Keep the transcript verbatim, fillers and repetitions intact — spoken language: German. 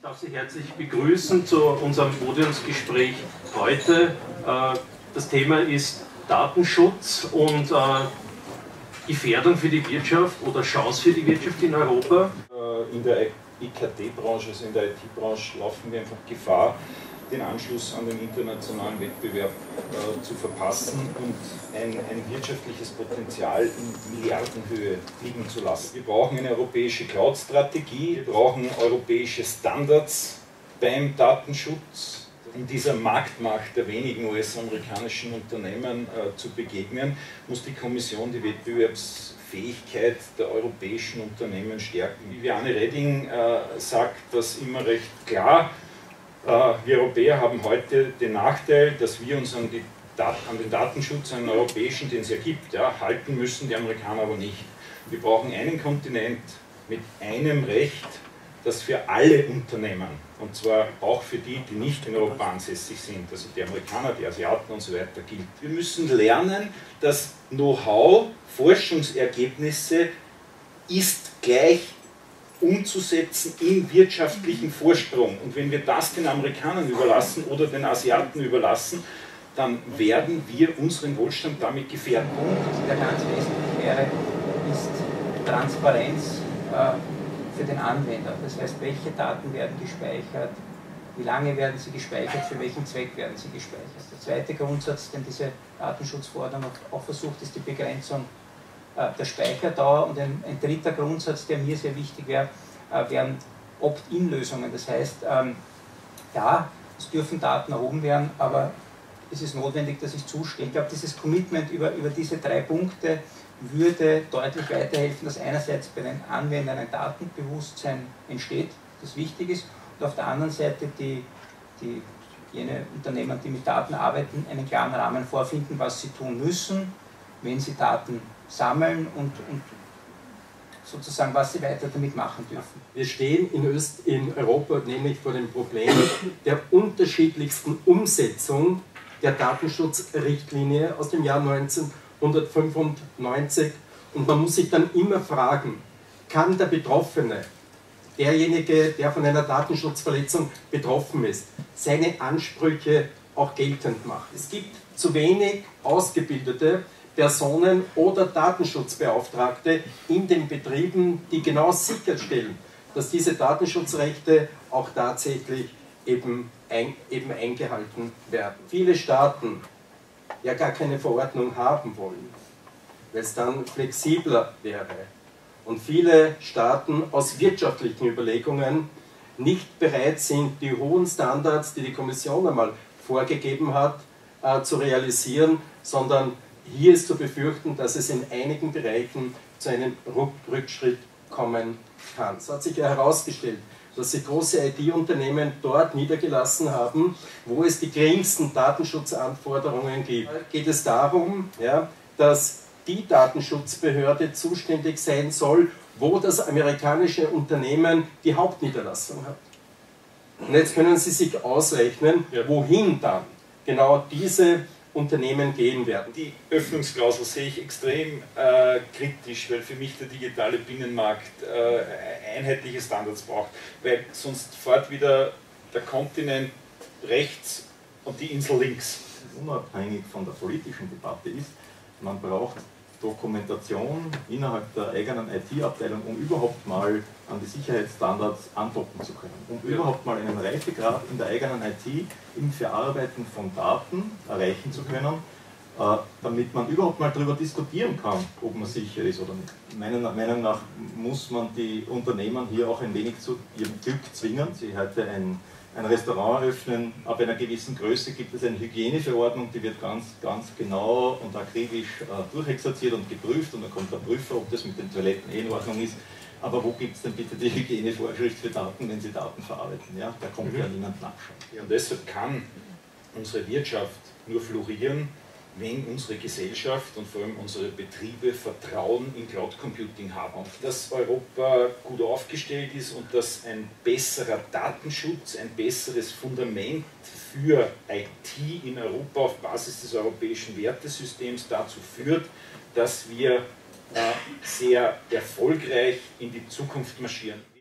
Ich darf Sie herzlich begrüßen zu unserem Podiumsgespräch heute. Das Thema ist Datenschutz und Gefährdung für die Wirtschaft oder Chance für die Wirtschaft in Europa. In der I K T-Branche, also in der I T-Branche, laufen wir einfach Gefahr, den Anschluss an den internationalen Wettbewerb äh, zu verpassen und ein, ein wirtschaftliches Potenzial in Milliardenhöhe liegen zu lassen. Wir brauchen eine europäische Cloud-Strategie, wir brauchen europäische Standards beim Datenschutz. In dieser Marktmacht der wenigen U S-amerikanischen Unternehmen äh, zu begegnen, muss die Kommission die Wettbewerbsfähigkeit der europäischen Unternehmen stärken. Viviane Reding äh, sagt das immer recht klar. Wir Europäer haben heute den Nachteil, dass wir uns an, die Dat an den Datenschutz, an den europäischen, den es ja gibt, ja, halten müssen, die Amerikaner aber nicht. Wir brauchen einen Kontinent mit einem Recht, das für alle Unternehmen, und zwar auch für die, die nicht in Europa ansässig sind, also die Amerikaner, die Asiaten und so weiter, gilt. Wir müssen lernen, dass Know-how, Forschungsergebnisse ist gleich umzusetzen im wirtschaftlichen Vorsprung. Und wenn wir das den Amerikanern überlassen oder den Asiaten überlassen, dann werden wir unseren Wohlstand damit gefährden. Der ganz wesentlich wäre, ist Transparenz äh, für den Anwender. Das heißt, welche Daten werden gespeichert, wie lange werden sie gespeichert, für welchen Zweck werden sie gespeichert. Der zweite Grundsatz, den diese Datenschutzverordnung auch versucht, ist die Begrenzung der Speicherdauer, und ein, ein dritter Grundsatz, der mir sehr wichtig wäre, äh, wären Opt-in-Lösungen. Das heißt, ähm, ja, es dürfen Daten erhoben werden, aber es ist notwendig, dass ich zustehe. Ich glaube, dieses Commitment über, über diese drei Punkte würde deutlich weiterhelfen, dass einerseits bei den Anwendern ein Datenbewusstsein entsteht, das wichtig ist, und auf der anderen Seite die, die, jene Unternehmen, die mit Daten arbeiten, einen klaren Rahmen vorfinden, was sie tun müssen, wenn sie Daten sammeln und, und sozusagen, was sie weiter damit machen dürfen. Wir stehen in, Öst, in Europa nämlich vor dem Problem der unterschiedlichsten Umsetzung der Datenschutzrichtlinie aus dem Jahr neunzehnhundertfünfundneunzig, und man muss sich dann immer fragen, kann der Betroffene, derjenige, der von einer Datenschutzverletzung betroffen ist, seine Ansprüche auch geltend machen. Es gibt zu wenig ausgebildete Personen oder Datenschutzbeauftragte in den Betrieben, die genau sicherstellen, dass diese Datenschutzrechte auch tatsächlich eben, ein, eben eingehalten werden. Viele Staaten ja gar keine Verordnung haben wollen, weil es dann flexibler wäre. Und viele Staaten aus wirtschaftlichen Überlegungen nicht bereit sind, die hohen Standards, die die Kommission einmal vorgegeben hat, äh, zu realisieren, sondern hier ist zu befürchten, dass es in einigen Bereichen zu einem Rückschritt kommen kann. Es hat sich ja herausgestellt, dass sich große I T-Unternehmen dort niedergelassen haben, wo es die geringsten Datenschutzanforderungen gibt. Geht es darum, ja, dass die Datenschutzbehörde zuständig sein soll, wo das amerikanische Unternehmen die Hauptniederlassung hat. Und jetzt können Sie sich ausrechnen, wohin dann genau diese Unternehmen gehen werden. Die Öffnungsklausel sehe ich extrem äh, kritisch, weil für mich der digitale Binnenmarkt äh, einheitliche Standards braucht, weil sonst fährt wieder der Kontinent rechts und die Insel links. Unabhängig von der politischen Debatte ist, man braucht Dokumentation innerhalb der eigenen I T-Abteilung, um überhaupt mal an die Sicherheitsstandards antworten zu können, um ja. überhaupt mal einen Reifegrad in der eigenen I T im Verarbeiten von Daten erreichen zu können, äh, damit man überhaupt mal darüber diskutieren kann, ob man sicher ist oder nicht. Meiner Meinung nach muss man die Unternehmen hier auch ein wenig zu ihrem Glück zwingen. Sie heute ein ein Restaurant eröffnen, ab einer gewissen Größe gibt es eine Hygieneverordnung, die wird ganz, ganz genau und akribisch äh, durchexerziert und geprüft, und dann kommt der Prüfer, ob das mit den Toiletten eh in Ordnung ist. Aber wo gibt es denn bitte die Hygienevorschrift für Daten, wenn Sie Daten verarbeiten? Ja, da kommt mhm. ja niemand nachschauen. Ja, und deshalb kann unsere Wirtschaft nur florieren, wenn unsere Gesellschaft und vor allem unsere Betriebe Vertrauen in Cloud Computing haben. Dass Europa gut aufgestellt ist und dass ein besserer Datenschutz, ein besseres Fundament für I T in Europa auf Basis des europäischen Wertesystems dazu führt, dass wir äh, sehr erfolgreich in die Zukunft marschieren.